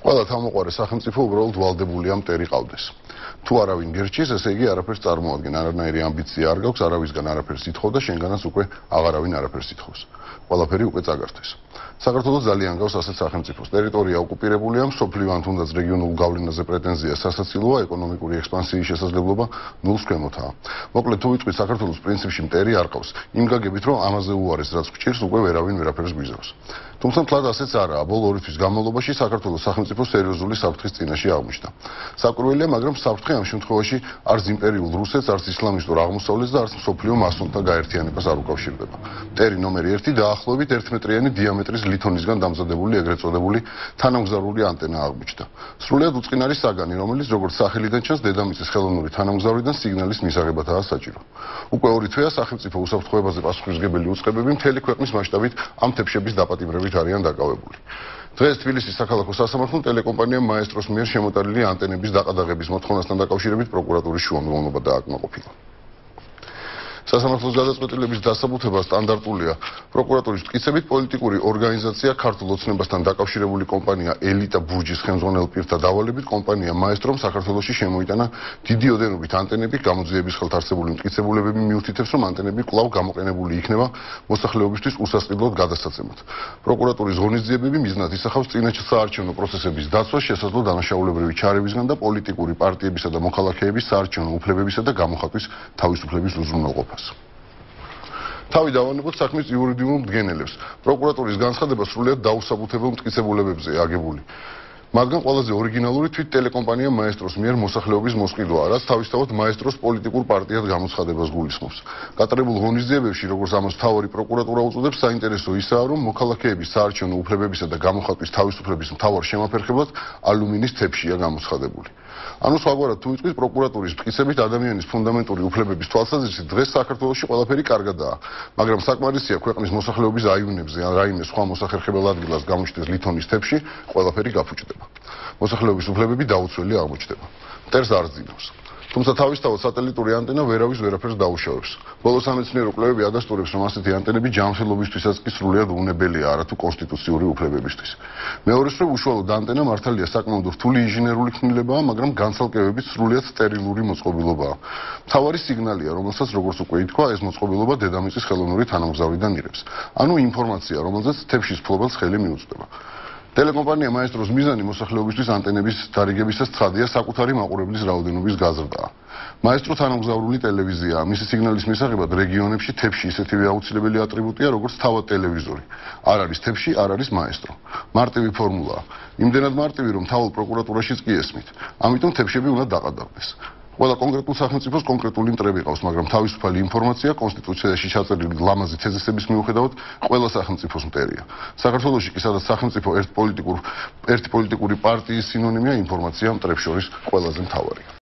ყველა თავმოყარე სახელმწიფო უბრალოდ ვალდებულია მტერი ყავდეს. თუ არავინ გერჩის, ესე იგი არაფერს წარმოადგენ, არანაირი ამბიცია არ გაქვს, არავისგან არაფერს ითხოვ და შენგანაც უკვე აღარავინ არაფერს ითხოვს. ყველაფერი უკვე წაგართეს. საქართველოს ძალიან გავს ასეთ სახელმწიფოს. ტერიტორია ოკუპირებულია, მსოფლიო ან თუნდაც რეგიონულ გავლენაზე პრეტენზია სასაცილოა, ეკონომიკური ექსპანსიის შესაძლებლობა ნულს ქვემოთაა. მოკლედ თუ ვიტყვით საქართველოს პრინციპში მტერი არ ყავს, იმ გაგებით რომ ამაზე უარეს რაც გჭირს, უკვე ვერავინ ვერაფერს გვიზავს. თუმცა მთლად ასეც არაა. ბოლო 2 თვის განმავლობაში საქართველოს სახელმწიფო სერიოზული საფრთხის წინაშე აღმოჩნდა. საკვირველია, მაგრამ საფრთხე ამ შემთხვევაში არც იმპერიულ რუსეთს, არც ისლამისტურ აღმოსავლეთს და არც მსოფლიო მასონთა გაერთიანებას არ უკავშირდება. მტერი ნომერი 1 დაახლოებით 1 მეტრიანი დიამეტრის ლითონისგან დამზადებული ეგრეთ წოდებული თანამგზავრული ანტენა აღმოჩნდა. სრულიად უწყინარი საგანი, რომელიც როგორც სახელიდან ჩანს, დედამიწის ხელოვნური თანამგზავრიდან სიგნალის მისაღებადაა საჭირო. უკვე 2 თვეა სახელმწიფო უსაფრთხოებაზე პასუხისმგებელი უწყებები მთელი ქვეყნის მასშტაბით ამ თებშების დაპატიმრებით არიან დაკავებული. დღეს თბილისის საქალაქო სასამართლომ ტელეკომპანია მაესტროს მიერ შემოტანილი ანტენების დაყადაღების მოთხოვნასთან დაკავშირებით პროკურატურის შუამდგომლობა დააკმაყოფილა. სასამართლოს გადაწყვეტილების დასაბუთება სტანდარტულია. პროკურატურის მტკიცებით პოლიტიკური ორგანიზაცია ქართულ ოცნებასთან დაკავშირებული კომპანია ელიტა ბურჯის ხელმძღვანელ პირთა დავალებით კომპანია მაესტრომ საქართველოში შემოიტანა დიდი ოდენობით ანტენები, გამოძიების ხელთ არსებული მტკიცებულებები მიუთითებს, რომ ანტენები კვლავ გამოყენებული იქნება მოსახლეობისთვის უსასყიდლოდ გადასაცემად. პროკურატურის ღონისძიებები მიზნად ისახავს წინააღმდეგ საარჩევნო პროცესების დაცვას, შესაძლო დანაშაულებრივი ჩარევისგან და პოლიტიკური პარტიებისა და მოქალაქეების საარჩევნო უფლებებისა და გამოხატვის თავისუფლების უზრუნველყოფას. თავი დავანებოთ საქმის იურიდიულ მდგენელებს. პროკურატურის განცხადება სრულიად დაუსაბუთებელ მტკიცებულებებზე აგებული. მათგან ყველაზე ორიგინალური თვით ტელეკომპანია მაესტროს მიერ მოსახლეობის მოსყიდვაა, რაც თავისთავად მაესტროს პოლიტიკურ პარტიად გამოცხადებას გულისხმობს. გატარებულ ღონისძიებებში, როგორც ამას მთავარი პროკურატურა უწოდებს, საინტერესო ისაა, რომ მოქალაქეების საარჩევნო უფლებებისა და გამოხატვის თავისუფლების მთავარ შემაფერხებლად ალუმინის თეფშია გამოცხადებული. ანუ სხვაგვარად თუ ვიტყვით, პროკურატურის მტკიცებით ადამიანის ფუნდამენტური უფლებების თვალსაზრისით დღეს საქართველოში ყველაფერი კარგადაა, მაგრამ საკმარისია ქვეყნის მოსახლეობის აივნებზე ან რაიმე სხვა მოსახერხებელ ადგილას გამოჩნდეს ლითონის თეფში, ყველაფერი გაფუჭდება. მოსახლეობის უფლებები დაუცველი აღმოჩნდება. მტერს არ ძინავს. თუმცა თავისთავად სატელიტური ანტენა ვერავის ვერაფერს დაუშავებს. ბოლო სამეცნიერო კვლევები ადასტურებს, რომ ასეთი ანტენები ჯანმრთელობისთვისაც კი სრულიად უვნებელია, არათუ კონსტიტუციური უფლებებისთვის. მეორე სწორ უშუალოდ ანტენა მართალია საკმაოდ რთული ინჟინერული ქმნილებაა, მაგრამ განცალკევებით სრულიად სტერილური მოწყობილობაა. მთავარი სიგნალია, რომელსაც როგორც უკვე ითქვა, ეს მოწყობილობა დედამიწის ხელოვნური თანამგზავრიდან იღებს. ანუ ინფორმაცია, რომელზეც თეფშის ფლობელს ხელი მიუწვდება. ტელეკომპანია მაესტროს მიზანი მოსახლეობისთვის ანტენების დარიგებისას ცხადია საკუთარი მაყურებლის რაოდენობის გაზრდაა. მაესტრო თანამგზავრული ტელევიზია, მისი სიგნალის მისაღებად რეგიონებში თეფში ისეთივე აუცილებელი ატრიბუტია, როგორც თავად ტელევიზორი. არ არის თეფში, არ არის მაესტრო. მარტივი ფორმულაა. იმდენად მარტივი, რომ თავად პროკურატურაშიც კი ესმით. ამიტომ თეფშები უნდა დაყადავდეს. ყველა კონკრეტულ სახელმწიფოს კონკრეტული მტრები ყავს, მაგრამ თავისუფალი ინფორმაცია კონსტიტუციაში ჩაწერილი ლამაზი თეზისების მიუხედავად ყველა სახელმწიფოს მტერია. საქართველოში კი სადაც სახელმწიფო ერთი პოლიტიკური პარტიის სინონიმია, ინფორმაცია მტრებს შორის ყველაზე მთავარია.